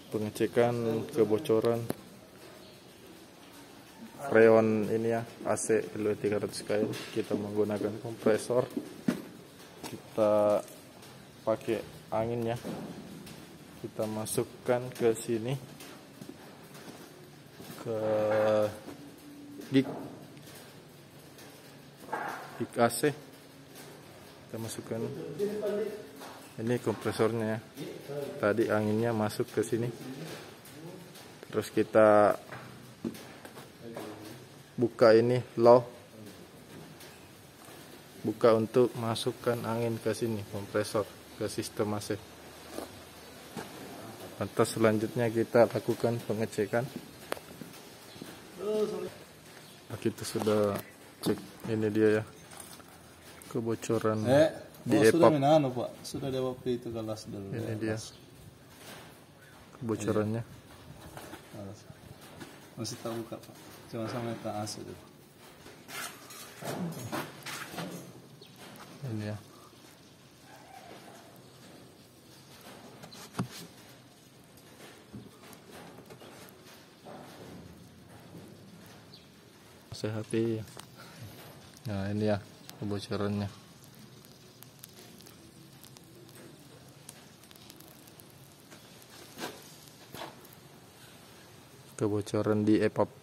pengecekan kebocoran freon ini ya, AC LW300KN. Kita menggunakan kompresor, kita pakai angin ya, kita masukkan ke sini, ke gig AC, kita masukkan. Ini kompresornya ya. Tadi anginnya masuk ke sini. Terus kita buka ini low. Buka untuk masukkan angin ke sini, kompresor ke sistem AC. Lantas selanjutnya kita lakukan pengecekan. Nah, kita sudah cek, ini dia ya, kebocoran di sudah EPAP. menano Pak, sudah ada waktu itu kelas dulu. Ini dia kebocorannya. Masih tak buka Pak, cuma sampai ke AC dulu. Ini ya. Sehati. Nah, ini ya kebocorannya. Kebocoran di EPAP.